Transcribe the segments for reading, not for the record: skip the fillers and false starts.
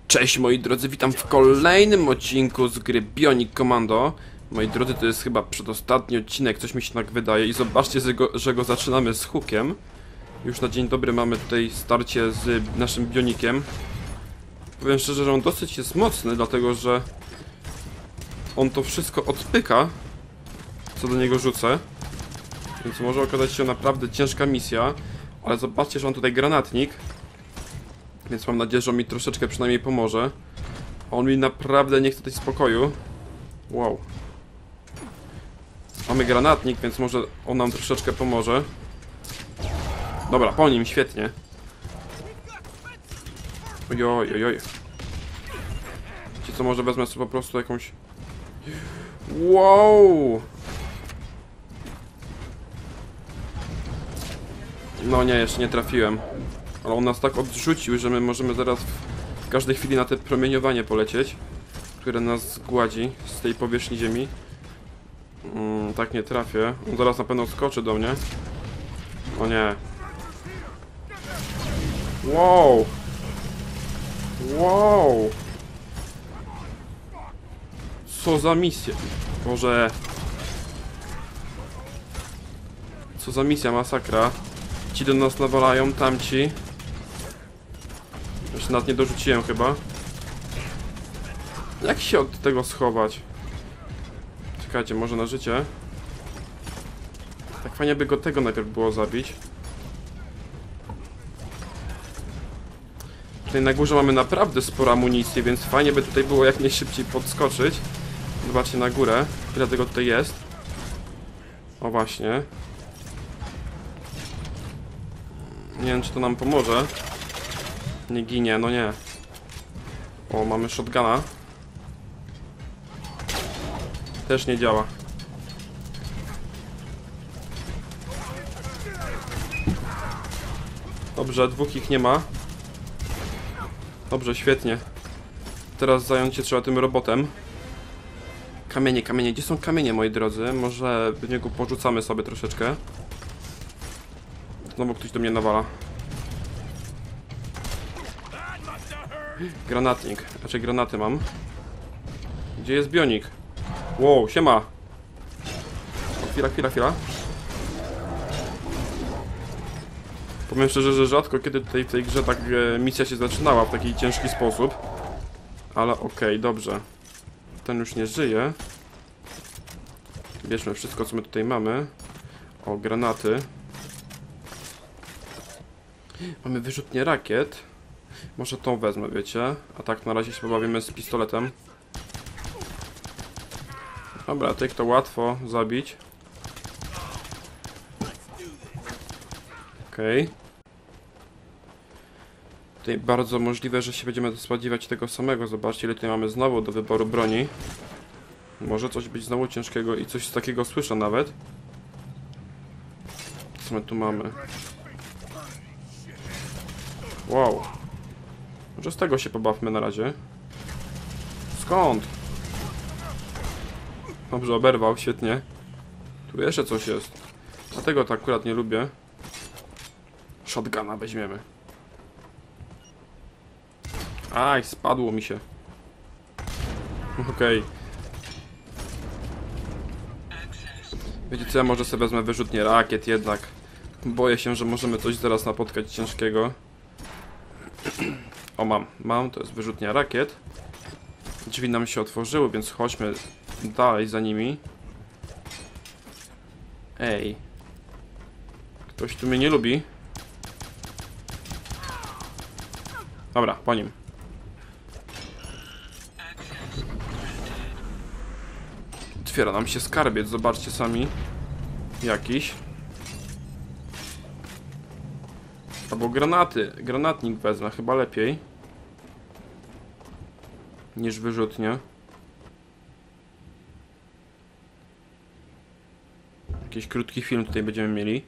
Cześć moi drodzy, witam w kolejnym odcinku z gry Bionic Commando. Moi drodzy, to jest chyba przedostatni odcinek, coś mi się tak wydaje. I zobaczcie, że go zaczynamy z hookiem. Już na dzień dobry mamy tutaj starcie z naszym Bioniciem. Powiem szczerze, że on dosyć jest mocny, dlatego że on to wszystko odpyka, co do niego rzucę. Więc może okazać się naprawdę ciężka misja. Ale zobaczcie, że mam tutaj granatnik. Więc mam nadzieję, że on mi troszeczkę przynajmniej pomoże. On mi naprawdę nie chce dać spokoju. Wow. Mamy granatnik, więc może on nam troszeczkę pomoże. Dobra, po nim, świetnie. Ojoj, ojoj. Wiecie co, może wezmę sobie po prostu jakąś... Wow! No nie, jeszcze nie trafiłem. Ale on nas tak odrzucił, że my możemy zaraz w każdej chwili na te promieniowanie polecieć, które nas zgładzi z tej powierzchni ziemi. Tak nie trafię. On zaraz na pewno skoczy do mnie. O nie. Wow! Wow! Co za misja? Boże. Co za misja, masakra. Ci do nas nawalają, tamci. Jeszcze nawet nie dorzuciłem chyba. Jak się od tego schować? Czekajcie, może na życie. Tak fajnie by go tego najpierw było zabić. Tutaj na górze mamy naprawdę sporo amunicji, więc fajnie by tutaj było jak najszybciej podskoczyć. Zobaczcie na górę, ile tego tutaj jest. O właśnie. Nie wiem, czy to nam pomoże. Nie ginie, no nie. O, mamy shotguna. Też nie działa. Dobrze, dwóch ich nie ma. Dobrze, świetnie. Teraz zająć się trzeba tym robotem. Kamienie, kamienie. Gdzie są kamienie, moi drodzy? Może w niego porzucamy sobie troszeczkę. Znowu ktoś do mnie nawala. Granatnik. Znaczy granaty mam. Gdzie jest Bionic? Wow, siema. O, chwila. Powiem szczerze, że rzadko kiedy tutaj w tej grze tak misja się zaczynała w taki ciężki sposób. Ale okej, dobrze. Ten już nie żyje. Bierzmy wszystko, co my tutaj mamy. O, granaty. Mamy wyrzutnię rakiet. Może tą wezmę, wiecie. A tak na razie się pobawimy z pistoletem. Dobra, tych to łatwo zabić. Okej. Tutaj bardzo możliwe, że się będziemy spodziewać tego samego. Zobaczcie, ile tutaj mamy znowu do wyboru broni. Może coś być znowu ciężkiego i coś takiego słyszę nawet. Co my tu mamy? Wow. Może z tego się pobawmy na razie. Skąd? Dobrze, oberwał, świetnie. Tu jeszcze coś jest. Dlatego to akurat nie lubię. Shotguna weźmiemy. Aj, spadło mi się. Okej. Wiecie co, ja może sobie wezmę wyrzutnię rakiet jednak. Boję się, że możemy coś zaraz napotkać ciężkiego. O, mam, to jest wyrzutnia rakiet. Drzwi nam się otworzyły, więc chodźmy dalej za nimi. Ej. Ktoś tu mnie nie lubi. Dobra, po nim. Otwiera nam się skarbiec, zobaczcie sami. Jakiś. Albo granaty. Granatnik wezmę, chyba lepiej niż wyrzutnia. Jakiś krótki film tutaj będziemy mieli.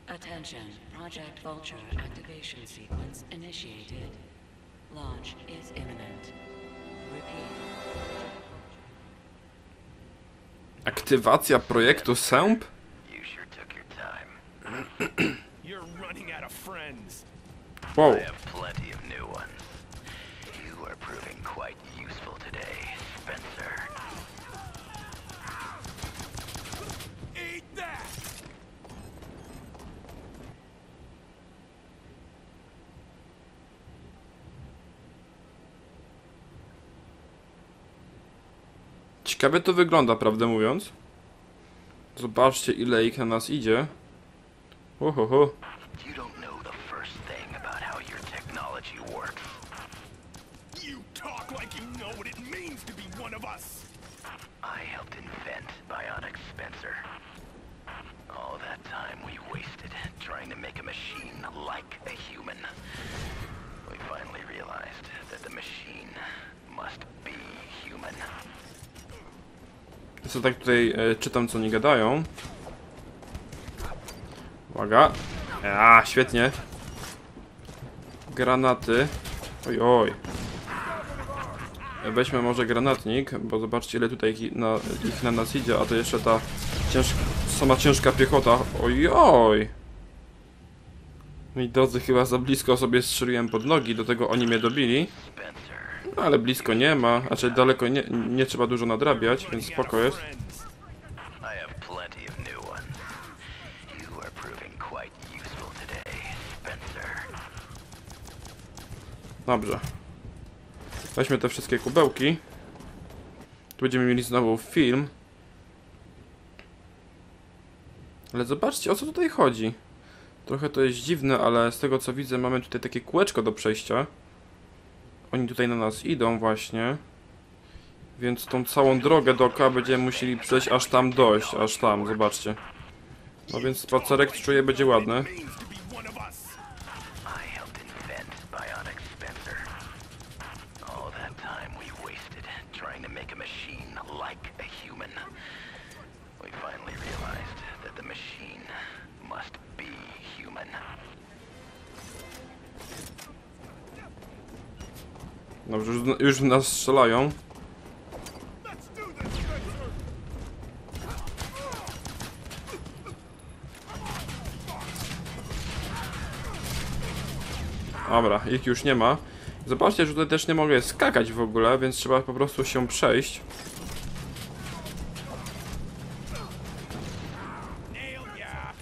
Attention, Project Vulture activation sequence initiated. Launch is imminent. Repeat. Aktywacja projektu SEMP? You sure took your time. You're running out of friends. Wow. I have plenty of new ones. You are proving quite useful today, Spencer. Eat that! Ciekawie to wygląda, prawdę mówiąc. Zobaczcie, ile ich na nas idzie. Ohoho. You don't know the first thing about how your technology works. You talk like you know what it means to be one of us. I helped invent Bionic Spencer. All that time we wasted trying to make a machine like a human. We finally realized that the machine must be human. Co tak tutaj czytam, co oni gadają. Uwaga. Świetnie. Granaty. Oj, oj. Weźmy może granatnik, bo zobaczcie, ile tutaj ich na nas idzie, a to jeszcze ta sama ciężka piechota. Oj, oj. Moi drodzy, chyba za blisko sobie strzeliłem pod nogi, do tego oni mnie dobili. Spencer, No ale blisko nie ma, znaczy daleko nie trzeba dużo nadrabiać, więc spoko jest. I have plenty of new ones. You are proving quite useful today, Spencer. Dobrze. Weźmy te wszystkie kubełki. Tu będziemy mieli znowu film. Ale zobaczcie, o co tutaj chodzi. Trochę to jest dziwne, ale z tego co widzę, mamy tutaj takie kółeczko do przejścia. Oni tutaj na nas idą właśnie. Więc tą całą drogę dookoła będziemy musieli przejść, aż tam dojść. Aż tam, zobaczcie. No więc spacerek czuję będzie ładny. Means to be one of us. I helped invent Bionic Spencer. All that time we wasted trying to make a machine like a human. We finally realized that the machine must be human. Dobrze, już w nas strzelają. Let's do this, Spencer. Dobra, ich już nie ma. Zobaczcie, że tutaj też nie mogę skakać w ogóle, więc trzeba po prostu się przejść. Nail ya.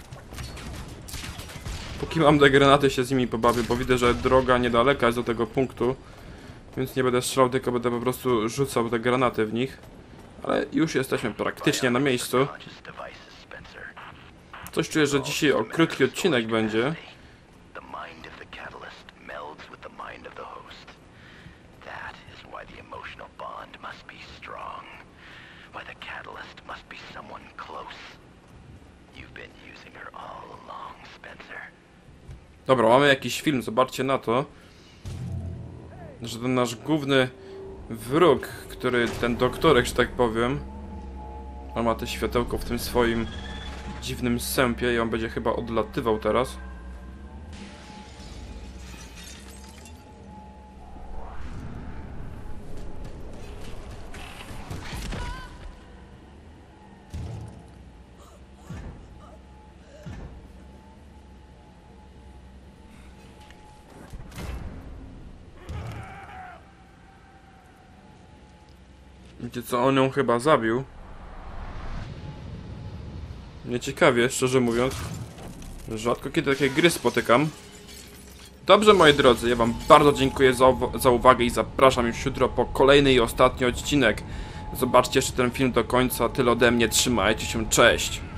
Póki mam te granaty, się z nimi pobawię, bo widzę, że droga niedaleka jest do tego punktu. Więc nie będę strzelał, tylko będę po prostu rzucał te granaty w nich. Ale już jesteśmy praktycznie na miejscu. Conscious devices, Spencer. Coś czuję, że dzisiaj krótki odcinek będzie. The mind of the catalyst melds with the mind of the host. That is why the emotional bond must be strong. Why the catalyst must be someone close. You've been using her all along, Spencer. Dobra, mamy jakiś film, zobaczcie na to. Że ten nasz główny wróg, ten doktorek, że tak powiem. On ma te światełko w tym swoim dziwnym sępie i on będzie chyba odlatywał teraz. Wiecie co, on ją chyba zabił. Nieciekawie, szczerze mówiąc. Rzadko kiedy takie gry spotykam. Dobrze, moi drodzy, ja wam bardzo dziękuję za uwagę i zapraszam już jutro po kolejny i ostatni odcinek. Zobaczcie jeszcze ten film do końca. Tyle ode mnie, trzymajcie się, cześć!